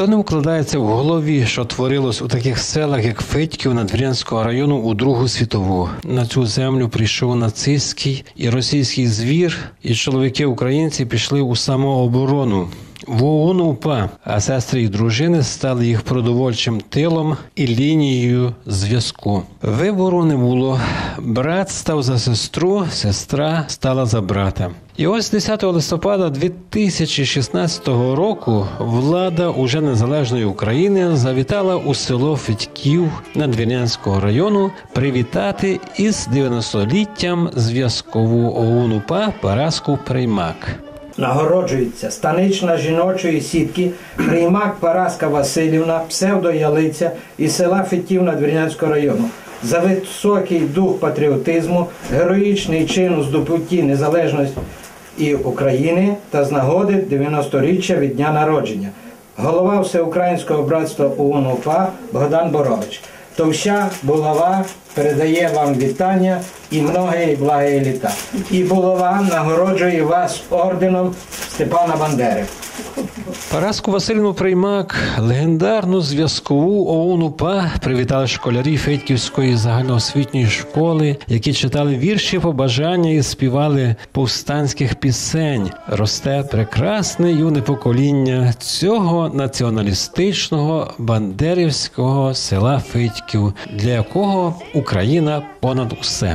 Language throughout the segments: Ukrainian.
То не укладається в голові, що творилось у таких селах, як Федьків Надвірнянського району у Другу світову. На цю землю прийшов нацистський і російський звір, і чоловіки-українці пішли у самооборону. В ОУН-УПА, а сестри і дружини стали їх продовольчим тилом і лінією зв'язку. Вибору не було. Брат став за сестру, сестра стала за брата. І ось 10 листопада 2016 року влада уже незалежної України завітала у село Федьків Надвірнянського району привітати із 90-літтям зв'язкову ОУН-УПА Параску Приймак. Нагороджується станична жіночої сітки Приймак Параска Василівна, псевдо-Ялиця із села Федьків Надвірнянського району за високий дух патріотизму, героїчний чин у здобутті незалежності України та з нагоди 90-річчя від дня народження. Голова Всеукраїнського братства ОУН-УПА Богдан Борович. Товща булава передає вам вітання і многі благі літа. І булава нагороджує вас орденом Степана Бандери. Параску Василівну Приймак, легендарну зв'язкову ОУН-УПА, привітали школярі Федьківської загальноосвітньої школи, які читали вірші побажання і співали повстанських пісень. Росте прекрасне юне покоління цього націоналістичного бандерівського села Федьків, для якого Україна понад усе.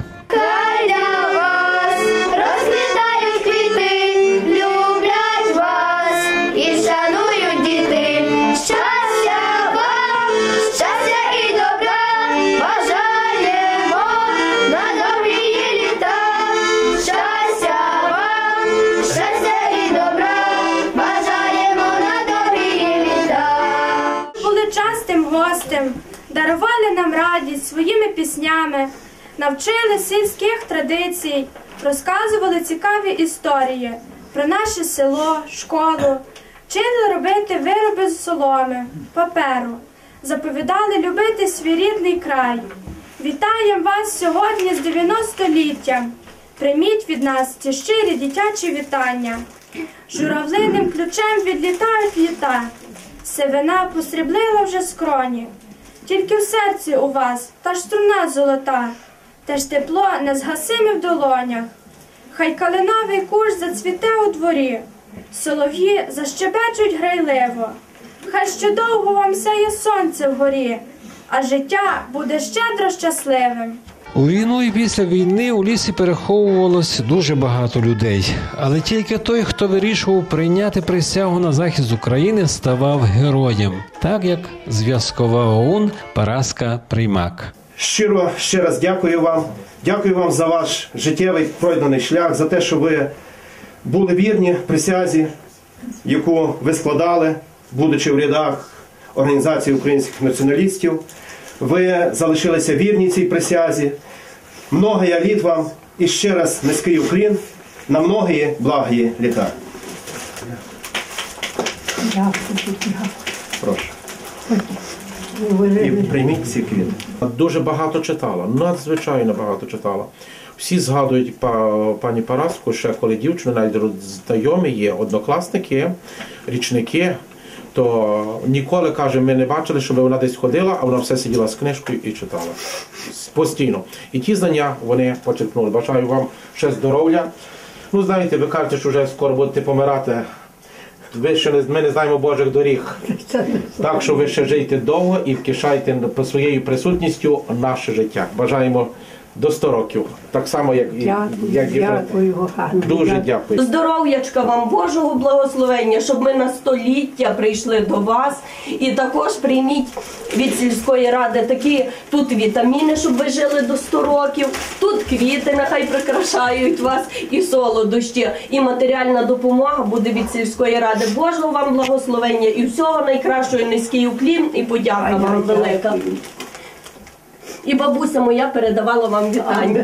Дарували нам радість своїми піснями, навчили сільських традицій, розказували цікаві історії про наше село, школу, вчили робити вироби з соломи, паперу, заповідали любити свій рідний край. Вітаємо вас сьогодні з 90-літтям. Прийміть від нас ці щирі дитячі вітання. Журавлиним ключем відлітають літа, сивина посріблила вже скроні. Тільки в серці у вас та ж струна золота, теж тепло незгасиме в долонях. Хай калиновий кущ зацвіте у дворі, солов'ї защебечуть грайливо. Хай ще довго вам сяє сонце вгорі, а життя буде щедро щасливим. У війну і після війни у лісі переховувалось дуже багато людей. Але тільки той, хто вирішував прийняти присягу на захист України, ставав героєм. Так як зв'язкова ОУН Параска Приймак. Щиро ще раз дякую вам. Дякую вам за ваш життєвий пройдений шлях, за те, що ви були вірні присязі, яку ви складали, будучи в рядах Організації українських націоналістів. Ви залишилися вірні цій присязі. Много я літ вам і ще раз низький уклін на многії благі літа. Прошу. І прийміть ці квіти. Дуже багато читала, надзвичайно багато читала. Всі згадують пані Параску, ще коли дівчина, навіть знайомі є, однокласники, річники, то ніколи, каже, ми не бачили, щоб вона десь ходила, а вона все сиділа з книжкою і читала. Постійно. І ті знання вони почерпнули. Бажаю вам ще здоров'я. Ну, знаєте, ви кажете, що вже скоро будете помирати. Ми не знаємо Божих доріг. Так що ви ще жийте довго і втішайте по своєю присутністю наше життя. Бажаємо до 100 років. Так само, як і дякую. Дуже дякую. Здоров'ячка вам, Божого благословення, щоб ми на століття прийшли до вас. І також прийміть від сільської ради такі тут вітаміни, щоб ви жили до 100 років. Тут квіти нехай прикрашають вас, і солодощі, і матеріальна допомога буде від сільської ради. Божого вам благословення і всього найкращого, низький уклін і подяка вам велика. І бабуся моя передавала вам вітання.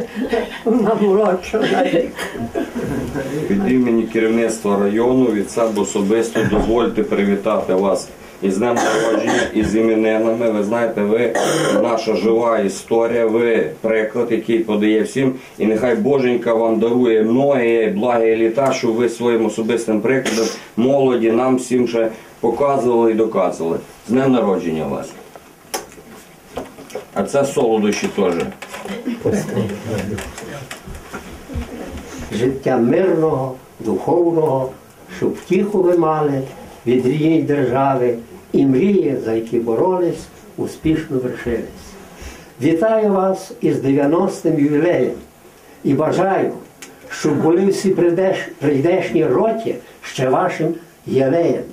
Від імені керівництва району, від себе особисто дозвольте привітати вас із днем народження, із іменинами. Ви знаєте, ви наша жива історія, ви приклад, який подає всім. І нехай Боженька вам дарує многі благі літа, щоб ви своїм особистим прикладом молоді нам всім ще показували і доказували. З днем народження вас. А це солодощі теж. Життя мирного, духовного, щоб втіху ви мали від рідної держави і мрії, за які боролись, успішно вершились. Вітаю вас із 90-м ювілеєм і бажаю, щоб були всі прийдешні роки ще вашим єлеєм.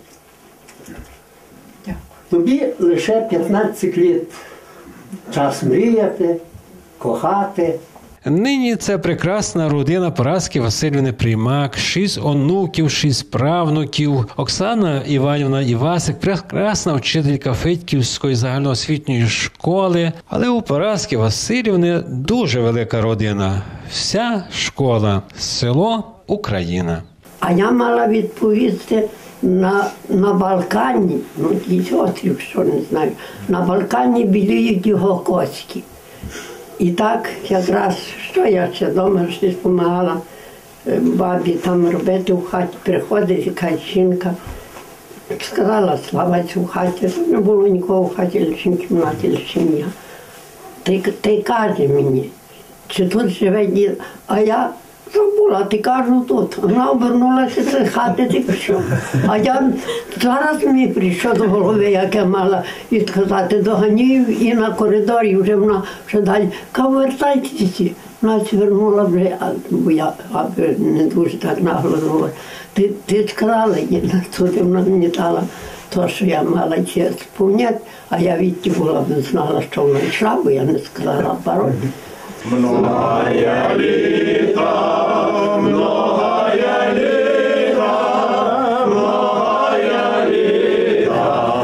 Тобі лише 15 літ. Час мріяти, кохати. Нині це прекрасна родина Параски Василівни Приймак, 6 онуків, 6 правнуків. Оксана Іванівна Івасик, прекрасна вчителька Федьківської загальноосвітньої школи. Але у Параски Василівни дуже велика родина. Вся школа, село, Україна. А я мала відповісти на Балкані, ну якийсь острів, що не знаю, на Балкані біліють його костки. І так якраз, що я ще вдома щось допомагала бабі там робити в хаті, приходить якась жінка, сказала славець у хаті, не було нікого в хаті, лише в кімнаті, лише я. Та й каже мені, чи тут живе дід, а я забула, ти кажу тут. Вона обернулася з хати, ти пішов. А я зараз мені прийшов до голови, як я мала відказати, доганів і на коридорі вже вона вже далі. Кажу, вертайтеся. Вона звернула вже, бо я не дуже так нагло говорю. Ти сказала, туди вона мені дала те, що я мала ці сповняти, а я відті була б не знала, що вона йшла, бо я не сказала пароль. Многая літа, многая літа, многая літа,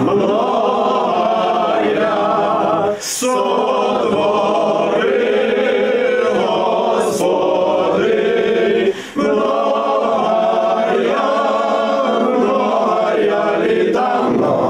многая сотвори, Господи, многая літа, многая